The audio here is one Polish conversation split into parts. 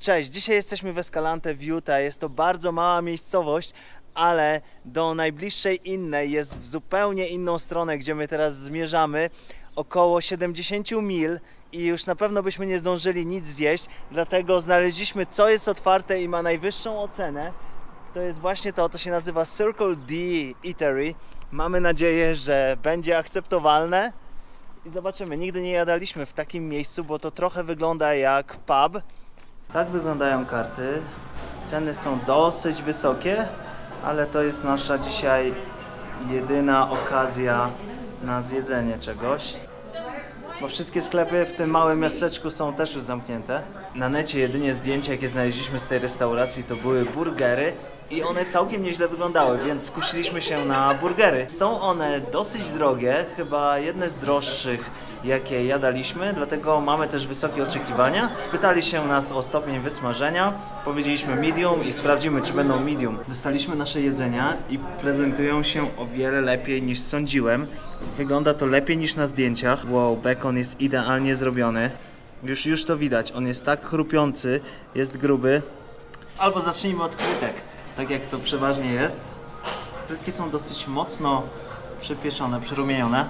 Cześć, dzisiaj jesteśmy w Escalante w Utah. Jest to bardzo mała miejscowość, ale do najbliższej innej jest w zupełnie inną stronę, gdzie my teraz zmierzamy. Około 70 mil i już na pewno byśmy nie zdążyli nic zjeść, dlatego znaleźliśmy, co jest otwarte i ma najwyższą ocenę. To jest właśnie to się nazywa Circle D Eatery. Mamy nadzieję, że będzie akceptowalne i zobaczymy. Nigdy nie jadaliśmy w takim miejscu, bo to trochę wygląda jak pub. Tak wyglądają karty. Ceny są dosyć wysokie, ale to jest nasza dzisiaj jedyna okazja na zjedzenie czegoś. Bo wszystkie sklepy w tym małym miasteczku są też już zamknięte. Na necie jedynie zdjęcia, jakie znaleźliśmy z tej restauracji, to były burgery i one całkiem nieźle wyglądały, więc skusiliśmy się na burgery. Są one dosyć drogie, chyba jedne z droższych, jakie jadaliśmy, dlatego mamy też wysokie oczekiwania. Spytali się nas o stopień wysmażenia, powiedzieliśmy medium i sprawdzimy, czy będą medium. Dostaliśmy nasze jedzenia i prezentują się o wiele lepiej niż sądziłem. Wygląda to lepiej niż na zdjęciach. Wow, bekon jest idealnie zrobiony. Już to widać, on jest tak chrupiący, jest gruby. Albo zacznijmy od frytek, tak jak to przeważnie jest. Frytki są dosyć mocno przypieszone, przyrumienione.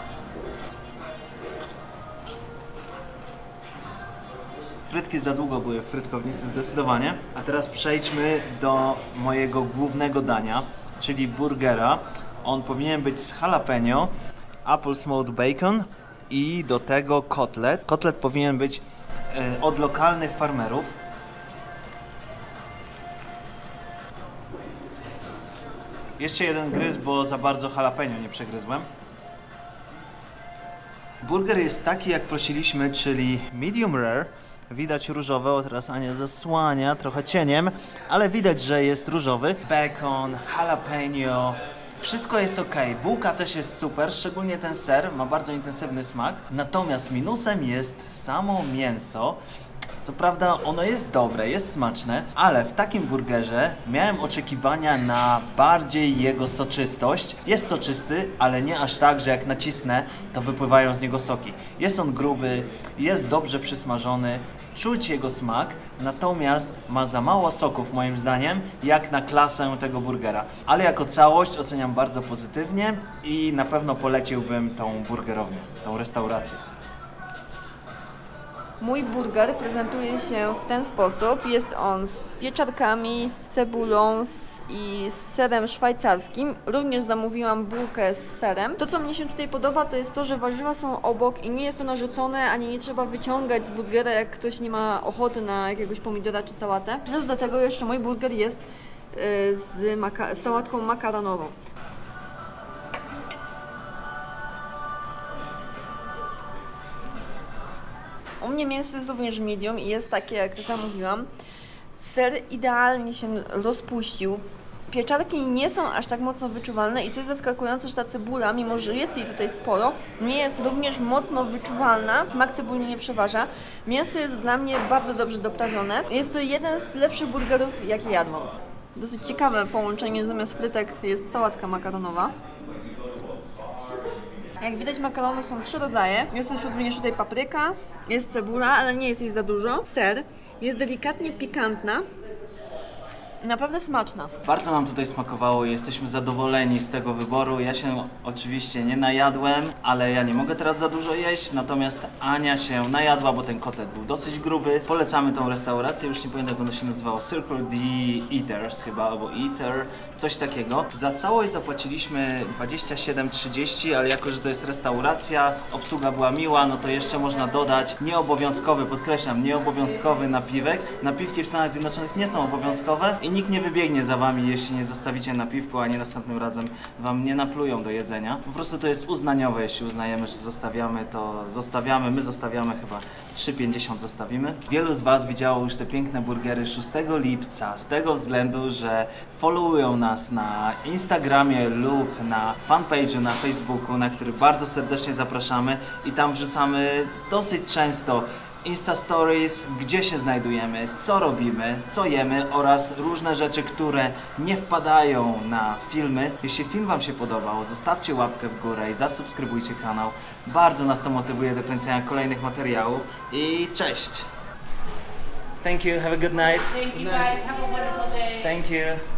Frytki za długo były w frytkownicy zdecydowanie. A teraz przejdźmy do mojego głównego dania, czyli burgera. On powinien być z jalapeno, apple smoked bacon i do tego kotlet. Kotlet powinien być od lokalnych farmerów. Jeszcze jeden gryz, bo za bardzo jalapeno nie przegryzłem. Burger jest taki, jak prosiliśmy, czyli medium rare. Widać różowe, o teraz Ania zasłania trochę cieniem, ale widać, że jest różowy. Bacon, jalapeno, wszystko jest ok. Bułka też jest super, szczególnie ten ser, ma bardzo intensywny smak. Natomiast minusem jest samo mięso. Co prawda ono jest dobre, jest smaczne, ale w takim burgerze miałem oczekiwania na bardziej jego soczystość. Jest soczysty, ale nie aż tak, że jak nacisnę, to wypływają z niego soki. Jest on gruby, jest dobrze przysmażony, czuć jego smak, natomiast ma za mało soków moim zdaniem, jak na klasę tego burgera. Ale jako całość oceniam bardzo pozytywnie i na pewno poleciłbym tą burgerownię, tą restaurację. Mój burger prezentuje się w ten sposób. Jest on z pieczarkami, z cebulą i z serem szwajcarskim. Również zamówiłam bułkę z serem. To, co mnie się tutaj podoba, to jest to, że warzywa są obok i nie jest to narzucone, ani nie trzeba wyciągać z burgera, jak ktoś nie ma ochoty na jakiegoś pomidora czy sałatę. Plus do tego jeszcze mój burger jest z sałatką makaronową. U mnie mięso jest również medium i jest takie, jak zamówiłam. Ser idealnie się rozpuścił. Pieczarki nie są aż tak mocno wyczuwalne i co jest zaskakujące, że ta cebula, mimo że jest jej tutaj sporo, nie jest również mocno wyczuwalna. Smak cebuli nie przeważa. Mięso jest dla mnie bardzo dobrze doprawione. Jest to jeden z lepszych burgerów, jakie jadłam. Dosyć ciekawe połączenie, zamiast frytek jest sałatka makaronowa. Jak widać, makaronu są 3 rodzaje. Jest też również tutaj papryka, jest cebula, ale nie jest jej za dużo. Ser jest delikatnie pikantna. Naprawdę smaczna. Bardzo nam tutaj smakowało i jesteśmy zadowoleni z tego wyboru. Ja się oczywiście nie najadłem, ale ja nie mogę teraz za dużo jeść, natomiast Ania się najadła, bo ten kotlet był dosyć gruby. Polecamy tą restaurację, już nie pamiętam, jak ono się nazywało, Circle D Eaters chyba, albo Eater, coś takiego. Za całość zapłaciliśmy 27,30, ale jako, że to jest restauracja, obsługa była miła, no to jeszcze można dodać nieobowiązkowy, podkreślam, nieobowiązkowy napiwek. Napiwki w Stanach Zjednoczonych nie są obowiązkowe i nikt nie wybiegnie za wami, jeśli nie zostawicie napiwku, a nie następnym razem wam nie naplują do jedzenia. Po prostu to jest uznaniowe, jeśli uznajemy, że zostawiamy, to zostawiamy. My zostawiamy chyba 3,50 zostawimy. Wielu z was widziało już te piękne burgery 6 lipca z tego względu, że followują nas na Instagramie lub na fanpage'u na Facebooku, na który bardzo serdecznie zapraszamy i tam wrzucamy dosyć często Insta Stories, gdzie się znajdujemy, co robimy, co jemy oraz różne rzeczy, które nie wpadają na filmy. Jeśli film wam się podobał, zostawcie łapkę w górę i zasubskrybujcie kanał. Bardzo nas to motywuje do kręcenia kolejnych materiałów i cześć! Thank you. Have a good night. Thank you guys. Have a wonderful day. Thank you.